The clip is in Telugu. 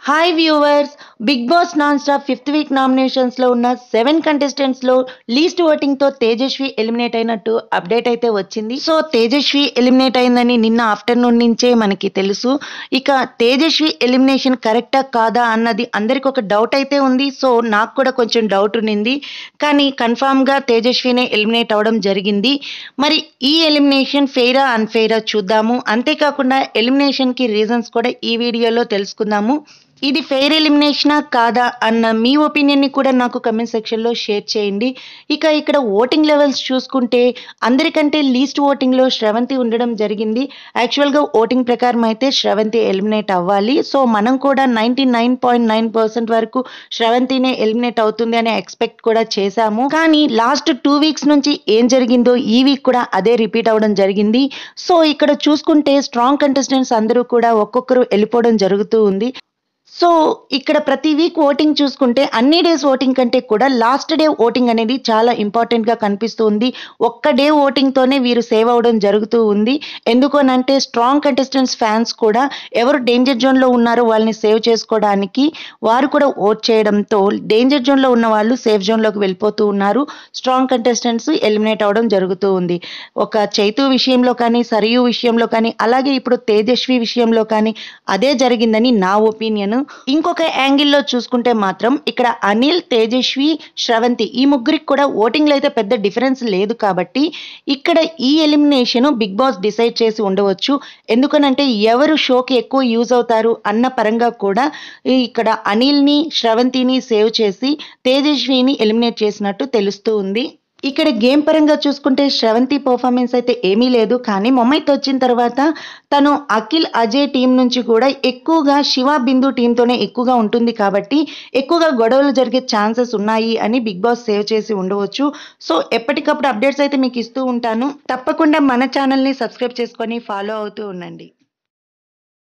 Hi viewers, Bigg Boss non stop fifth week నామినేషన్స్లో ఉన్న 7 కంటెస్టెంట్స్లో లీస్ట్ ఓటింగ్తో తేజస్వి ఎలిమినేట్ అయినట్టు అప్డేట్ అయితే వచ్చింది. సో తేజస్వి ఎలిమినేట్ అయిందని నిన్న ఆఫ్టర్నూన్ నుంచే మనకి తెలుసు. ఇక తేజస్వి ఎలిమినేషన్ కరెక్టా కాదా అన్నది అందరికి ఒక డౌట్ అయితే ఉంది. సో నాకు కూడా కొంచెం డౌట్ ఉన్నింది, కానీ కన్ఫామ్గా తేజస్వినే ఎలిమినేట్ అవ్వడం జరిగింది. మరి ఈ ఎలిమినేషన్ ఫెయిరా అన్ఫెయిరా చూద్దాము. అంతేకాకుండా ఎలిమినేషన్కి రీజన్స్ కూడా ఈ వీడియోలో తెలుసుకుందాము. ఇది ఫెయిర్ ఎలిమినేషనా కాదా అన్న మీ ఒపీనియన్ని కూడా నాకు కమెంట్ సెక్షన్లో షేర్ చేయండి. ఇక ఇక్కడ ఓటింగ్ లెవెల్స్ చూసుకుంటే అందరికంటే లీస్ట్ ఓటింగ్లో శ్రవంతి ఉండడం జరిగింది. యాక్చువల్గా ఓటింగ్ ప్రకారం అయితే శ్రవంతి ఎలిమినేట్ అవ్వాలి. సో మనం కూడా 99.9% వరకు శ్రవంతినే ఎలిమినేట్ అవుతుంది అని ఎక్స్పెక్ట్ కూడా చేశాము. కానీ లాస్ట్ 2 వీక్స్ నుంచి ఏం జరిగిందో ఈ వీక్ కూడా అదే రిపీట్ అవ్వడం జరిగింది. సో ఇక్కడ చూసుకుంటే స్ట్రాంగ్ కంటెస్టెంట్స్ అందరూ కూడా ఒక్కొక్కరు వెళ్ళిపోవడం జరుగుతూ ఉంది. సో ఇక్కడ ప్రతి వీక్ ఓటింగ్ చూసుకుంటే అన్ని డేస్ ఓటింగ్ కంటే కూడా లాస్ట్ డే ఓటింగ్ అనేది చాలా ఇంపార్టెంట్గా కనిపిస్తూ ఉంది. ఒక్క డే ఓటింగ్తోనే వీరు సేవ్ అవ్వడం జరుగుతూ ఉంది. ఎందుకనంటే స్ట్రాంగ్ కంటెస్టెంట్స్ ఫ్యాన్స్ కూడా ఎవరు డేంజర్ జోన్లో ఉన్నారో వాళ్ళని సేవ్ చేసుకోవడానికి వారు కూడా ఓట్ చేయడంతో డేంజర్ జోన్లో ఉన్న వాళ్ళు సేఫ్ జోన్లోకి వెళ్ళిపోతూ ఉన్నారు. స్ట్రాంగ్ కంటెస్టెంట్స్ ఎలిమినేట్ అవ్వడం జరుగుతూ ఉంది. ఒక చైతు విషయంలో కానీ, సరియు విషయంలో కానీ, అలాగే ఇప్పుడు తేజస్వి విషయంలో కానీ అదే జరిగిందని నా ఒపీనియన్. ఇంకొక యాంగిల్లో చూసుకుంటే మాత్రం ఇక్కడ అనిల్, తేజస్వి, శ్రవంతి ఈ ముగ్గురికి కూడా ఓటింగ్లో అయితే పెద్ద డిఫరెన్స్ లేదు. కాబట్టి ఇక్కడ ఈ ఎలిమినేషన్ బిగ్ బాస్ డిసైడ్ చేసి ఉండవచ్చు. ఎందుకనంటే ఎవరు షోకి ఎక్కువ యూజ్ అవుతారు అన్న పరంగా కూడా ఇక్కడ అనిల్ని, శ్రవంతిని సేవ్ చేసి తేజస్విని ఎలిమినేట్ చేసినట్టు తెలుస్తూ ఉంది. ఇక్కడ గేమ్ పరంగా చూసుకుంటే శ్రవంతి పర్ఫార్మెన్స్ అయితే ఏమీ లేదు. కానీ మొమెంట్ వచ్చిన తర్వాత తను అఖిల్, అజయ్ టీం నుంచి కూడా ఎక్కువగా శివ, బిందు టీంతోనే ఎక్కువగా ఉంటుంది. కాబట్టి ఎక్కువగా గొడవలు జరిగే ఛాన్సెస్ ఉన్నాయి అని బిగ్ బాస్ సేవ్ చేసి ఉండవచ్చు. సో ఎప్పటికప్పుడు అప్డేట్స్ అయితే మీకు ఇస్తూ ఉంటాను. తప్పకుండా మన ఛానల్ని సబ్స్క్రైబ్ చేసుకొని ఫాలో అవుతూ ఉండండి.